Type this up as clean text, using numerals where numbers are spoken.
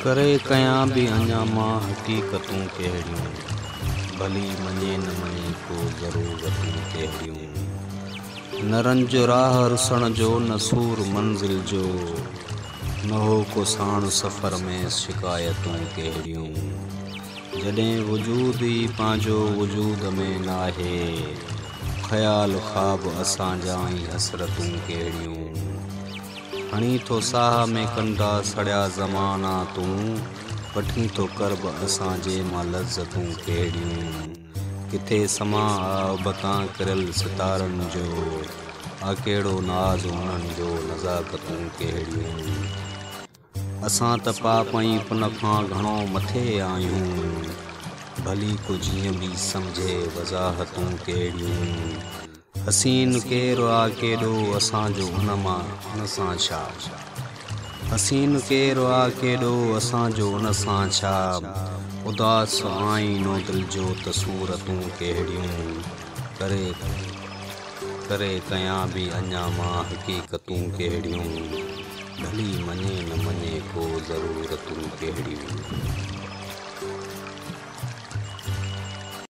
करे कयां भी अञा मां हक़ीक़तूं कहिड़ियूं, भली मञे न मञे को ज़रूरतूं कहिड़ियूं। न रंज राह रुसण जो न सूर मंज़िल जो, न हो को साण सफ़र में शिकायतूं कहिड़ियूं। जॾहिं वजूद ई पंहिंजो वजूद में नाहे, ख़्याल ख़्वाब असांजा ई हसरतूं कहिड़ियूं। हणी थो साह में कंडा सड़िया ज़माना तूं, वठी थो करब असांजे मां लज़तूं कहिड़ियूं। किथे समा आबतां किरल सितारनि जो, आ कहिड़ो नाज़ उन्हनि जो नज़ाकतूं कहिड़ियूं। असां त पाप ऐं पुन खां घणो मथे आहियूं, भली को जीअं बि सम्झे वज़ाहतूं कहिड़ियूं। हसीन केरु आ केॾो असांजो हुन मां हुन सां छा, हसीन केरु आ केॾो असांजो हुन सां छा। उदास आईनो दिल जो त सूरतूं कहिड़ियूं। करे कयां बि अञा मां हक़ीक़तूं कहिड़ियूं, भली मञे न मञे को ज़रूरतूं कहिड़ियूं।